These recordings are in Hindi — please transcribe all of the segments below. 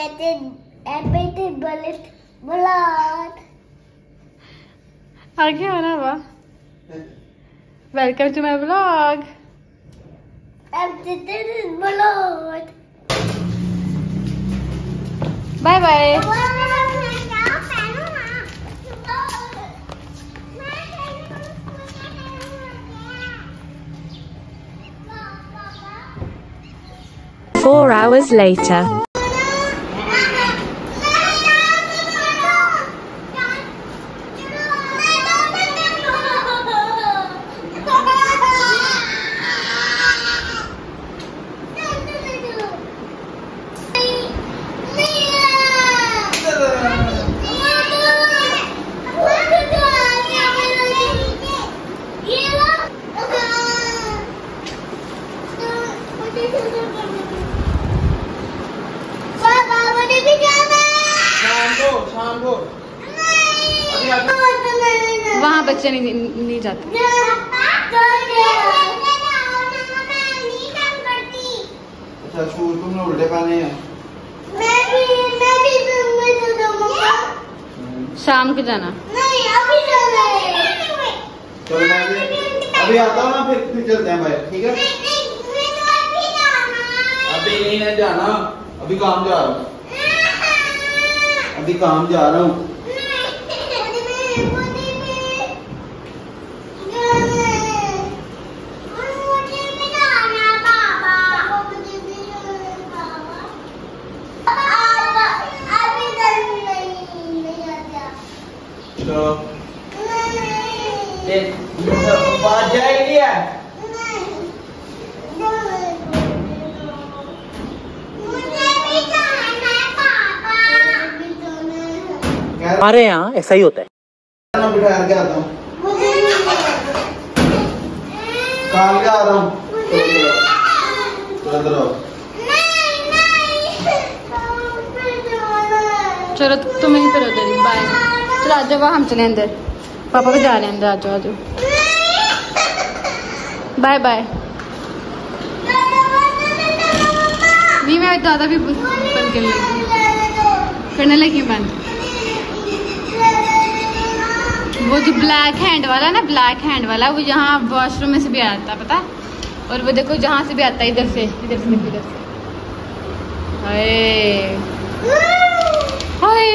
आगे आना वाह। Welcome to my vlog. Bye bye. Four hours later. वहाँ बच्चे नहीं जाते। अच्छा शूज तुमने उल्टे पहने हैं। शाम को जाना। नहीं अभी जाना है। चलो मैं अभी आता हूँ ना, फिर चलते हैं भाई, ठीक है? अभी नहीं है जाना, अभी काम जा रहा हूँ, अभी काम जा रहा हूँ। हमारे यहाँ ऐसा ही होता है। बिठा के आता हूँ, काम के आ रहा हूँ। चलो तुम यहीं पर हो जाओ। बाय। चलो आ जाओ, हम चले अंदर। पापा भी जा रहे हैं अंदर। आ जाओ आ जाओ। Bye bye. नहीं मैं दादा भी बंद करने लगी बंद। वो जो ब्लैक हैंड वाला ना, ब्लैक हैंड वाला वो यहाँ वॉशरूम में से भी आता है पता। और वो देखो जहाँ से भी आता है, इधर से इधर से। हाय हाय।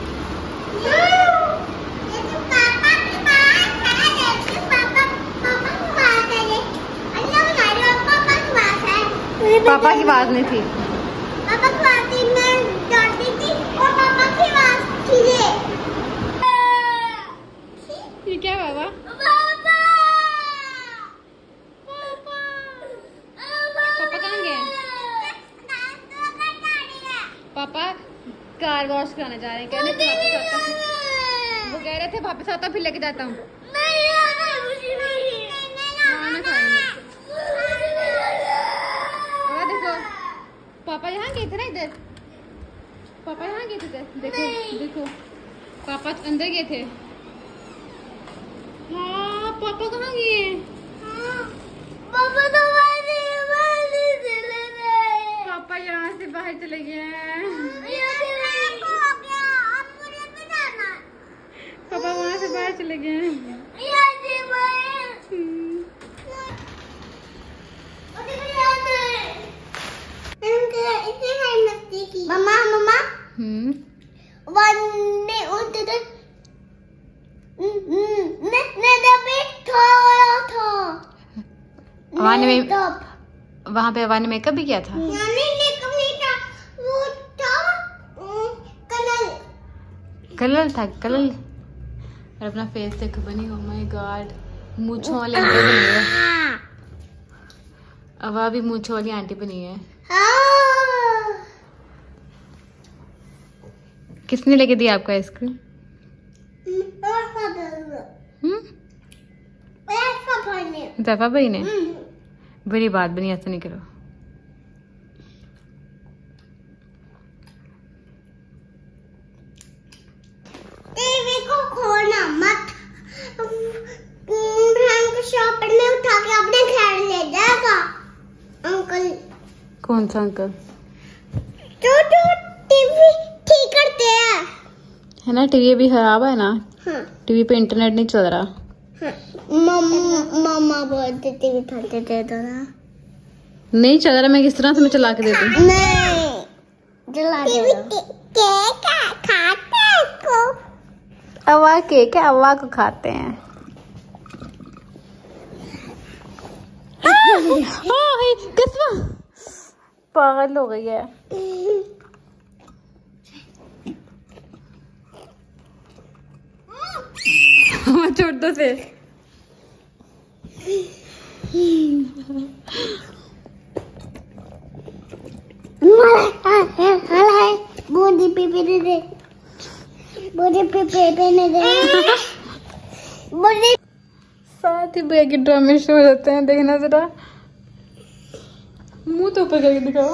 पापा की आवाज नहीं थी। पापा की आवाज थी, मैं डरती थी और पापा की आवाज थी। ये क्या बाबा? पापा कहाँ गए? पापा कार वॉश कराने जा रहे हैं। कहने थे वापस आता हूँ। वो कह रहे थे वापस आता हूँ फिर लेके जाता हूँ। देखो पापा यहाँ गए थे ना इधर। पापा यहाँ गए थे इधर। देखो देखो पापा अंदर गए थे। हाँ पापा कहाँ गए? पापा तो पापा यहाँ से बाहर चले गए हैं। पापा वहाँ से बाहर चले गए हैं। मम्मा मम्मा वहाँ पे अवान ने मेकअप भी किया था। कलर था कलर। और अपना फेस देखो बनी। ओ माय गॉड, मूंछों वाली आंटी बनी है। अवा भी मूंछों वाली आंटी बनी है। किसने लेके दिया आपको आइसक्रीम? दफा भाई ने। बड़ी बात बनी, ऐसा नहीं करो। टीवी को खोना मत। बहन को शॉपर में उठा के अपने घर ले जाएगा अंकल। कौन सा अंकल? तो टीवी है ना। टीवी भी खराब है ना। हाँ टीवी पे इंटरनेट नहीं चल रहा। हाँ मम्मा बोलते टीवी थोड़े दे दो ना। नहीं चल रहा, मैं किस तरह से मैं चला के दे दूं? नहीं जला दो। केक खाते हैं इसको। अव्वा केक है, अव्वा को खाते हैं। किस्मा पागल हो गई है। छोड़ दो से। बॉडी पे दे दे। बॉडी पे ने दे। बॉडी साथ ही भैया के ड्रामे शो हो जाते हैं। देखना जरा, मुंह तो ऊपर करके दिखाओ।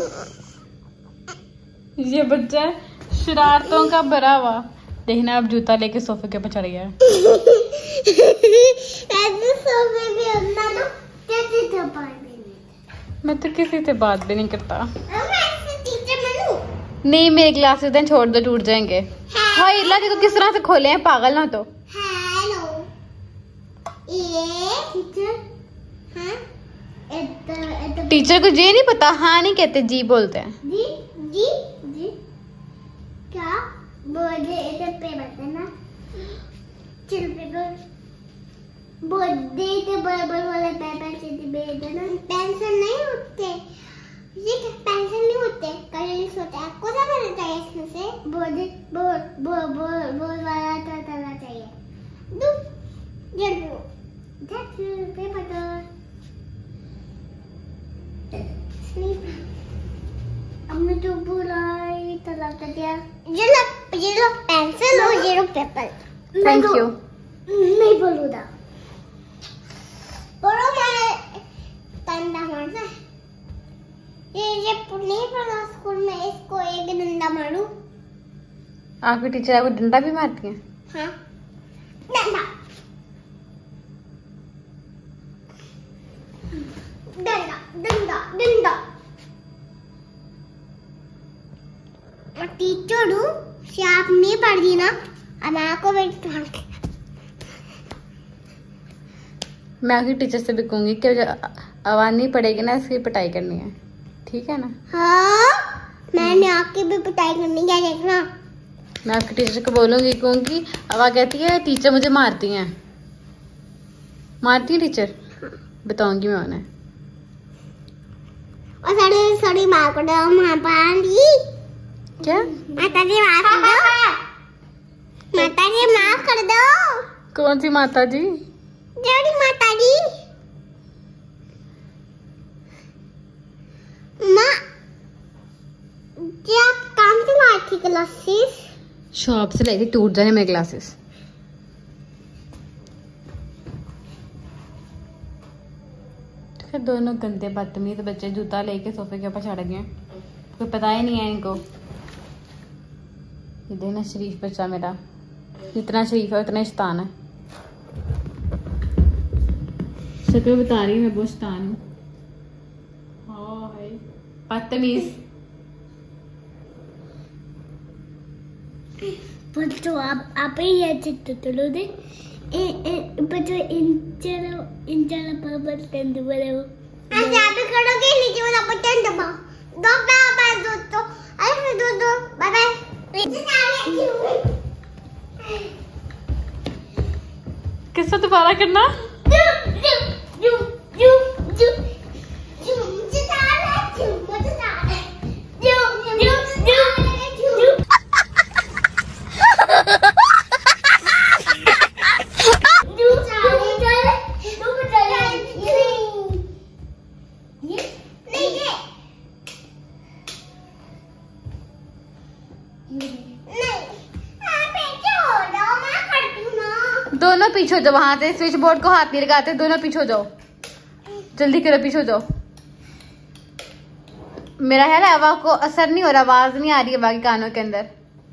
ये बच्चा है शरारतों का भरा हुआ। देखना अब जूता लेके सोफे के ऊपर चढ़ गया है। ऐसे सोफे पे अपना तो कैसे थप्पड़ मैं तो किसी से बात भी नहीं करता। मैं ऐसे टीचर बनूं। नहीं मेरे ग्लासेस हैं, छोड़ दो, टूट जाएंगे। हाँ इल्ला देखो किस तरह से खोले हैं, पागल ना तो। हेलो ये टीचर। हाँ इधर टीचर को ये नहीं पता, हाँ नहीं कहते, जी बोलते हैं। जी जी जी क्या बोले इधर पे बताना। चल पेपर बोलते थे बराबर वाले पेपर से दे देना। पेंसिल नहीं होते, ये पेंसिल नहीं होते, कलर्स होते हैं। आपको क्या करना चाहिए इसमें से? बोल वाला करना चाहिए। दो जल्दी जल्दी पेपर दो। हमने तो बुलाई तलाक कर दिया। ये लो पेंसिल और ये लो पेपर। Thank you. नहीं बोलूँगा। बोलो मैं डंडा मारना है। ये नहीं पढ़ा स्कूल में, इसको एक डंडा मारूं। आपकी टीचर आपको डंडा भी मारती हैं? हाँ डंडा डंडा डंडा डंडा। मैं टीचर हूँ, से आप नहीं पढ़ दी ना, अब आपको मैं आपकी टीचर से भी कहूंगी कि आवाज नहीं पड़ेगी ना, इसकी पिटाई करनी है, ठीक है ना? हाँ मैंने आपकी भी पिटाई करनी है, देखना। मैं आपकी टीचर को बोलूंगी, कहूंगी आवाज कहती है टीचर मुझे मारती हैं। मारती है टीचर? बताऊंगी मैं उन्हें। और सॉरी माँ को दो, माँ पानी क्या? माता जी माफ कर दो। माता जी माफ कर दो। कौन सी माता जी? जड़ी माता जी। माँ जी आप काम से लाई थी ग्लासेस? शॉप से लाई थी, टूट जाने मेरे ग्लासेस। दोनों गंदे बदतमीज बच्चे जूता लेके सोफे के ऊपर चढ़ गए, कोई पता ही नहीं है इनको। ये देखना शरीफ बच्चा मेरा, जितना शरीफ है उतना शैतान है। शक्ल बता रही मैं बहुत शैतान हूँ। बदतमीज। बच्चों आप ही अच्छे तो लो दे। बच्चों इंचर पर टेंट बनो। ऐसे आप करोगे नीचे वाला पर टेंट दबा दो। बाय दोस्तों, अरे दो बाय बाय। किससे दोबारा करना? दोनों पीछे हो जाओ, वहां से स्विच बोर्ड को हाथ नहीं लगाते, दोनों पीछे हो जाओ, जल्दी करो पीछे हो जाओ। मेरा है ना हवा को असर नहीं हो रहा, आवाज नहीं आ रही है बाकी कानों के अंदर।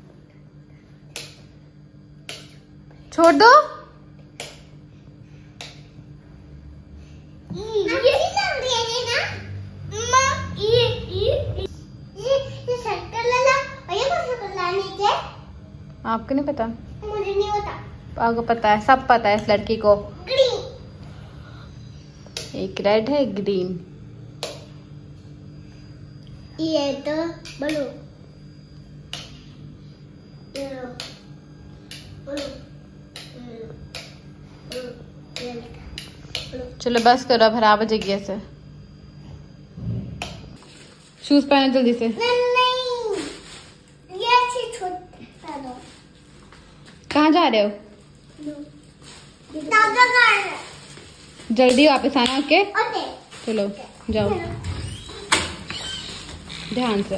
छोड़ दो। आपको नहीं पता? मुझे नहीं पता। आपको पता है, सब पता है इस लड़की को। ग्रीन। एक रेड है, ग्रीन। ये तो ब्लू। चलो बस करो, अब खराब हो जाएगी ऐसे। शूज पहनो जल्दी से। नहीं, ये अच्छी छोटी पहनो। कहाँ जा रहे हो? दादा घर। जल्दी वापस आना। Okay okay. चलो जाओ ध्यान से।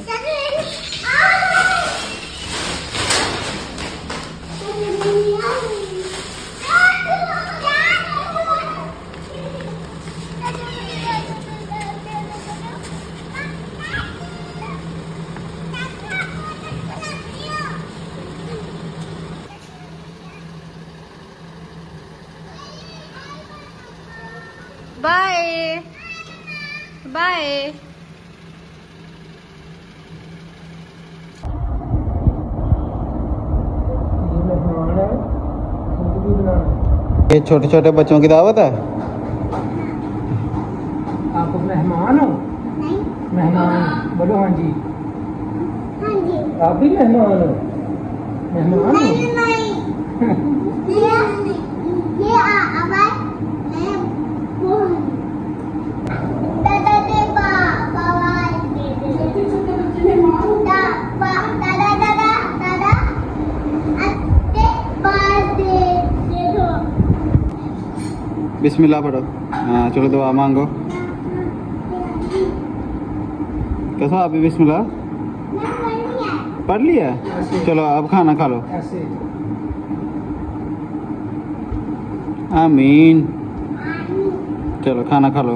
Bye bye. ये छोटे छोटे बच्चों की दावत है। आप मेहमान हो? नहीं। मेहमान बोलो। हाँ जी। हाँ जी। आप भी मेहमान हो? मेहमान हो? नहीं नहीं। ये आवाज मैं वो दादा दे बाबा दे दादा दादा दादा अत्ते बात दे दो। बिस्मिल्लाह पढ़ो। हाँ चलो दुआ मांगो। कैसा अभी बिस्मिल्लाह पढ़ लिया? चलो अब खाना खा लो। ऐसे आमीन। चलो खाना खा लो।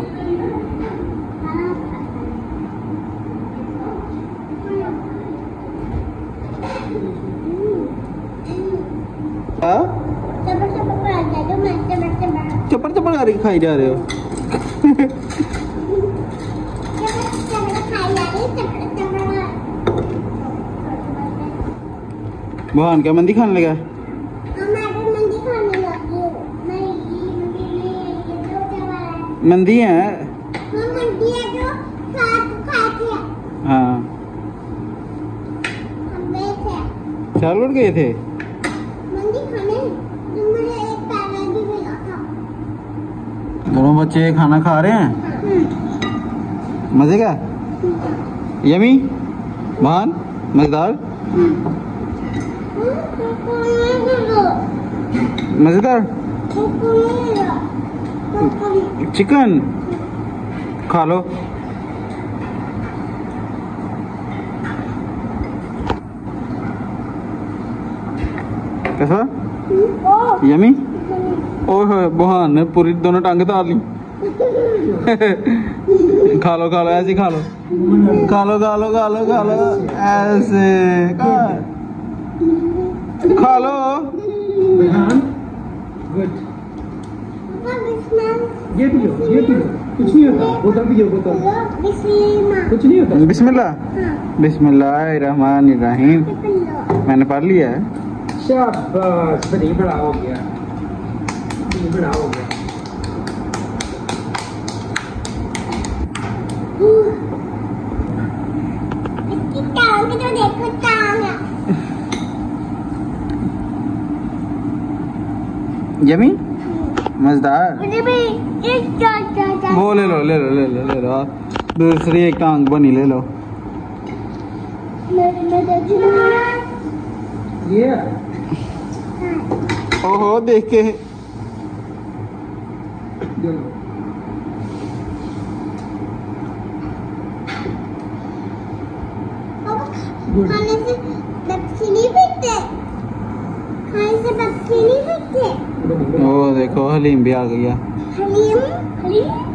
चप्पड़ चप्पड़ करके खाई जा रहे हो। भगवान क्या मंदी खाने लगा? मंदी है। हाँ चालू गए थे। दोनों बच्चे खाना खा रहे हैं। मजे का? यमी? भान? मजेदार? मजेदार? चिकन खा लो। कैसा? यमी? ओह बुहान ने पूरी दोनों टांगे तार ली। खा लो ऐसे खा लो। खा लो ऐसे खा लो। गुड। ये भी लो, कुछ नहीं होता। बोतल भी लो, बोतल कुछ नहीं होता। बिस्मिल्लाह। बिस्मिल्लाहिर्रहमानिर्रहीम। मैंने पढ़ लिया है। शाबाश, बड़ा हो गया। देखो टांग। यमी? मजेदार? मुझे भी एक वो ले लो। दूसरी एक टांग बनी ले लो। ये ओहो देख के खाने से पेप्सी नहीं पीते। खाने से पेप्सी नहीं पीते। ओ देखो हलीम भी आ गया। हलीम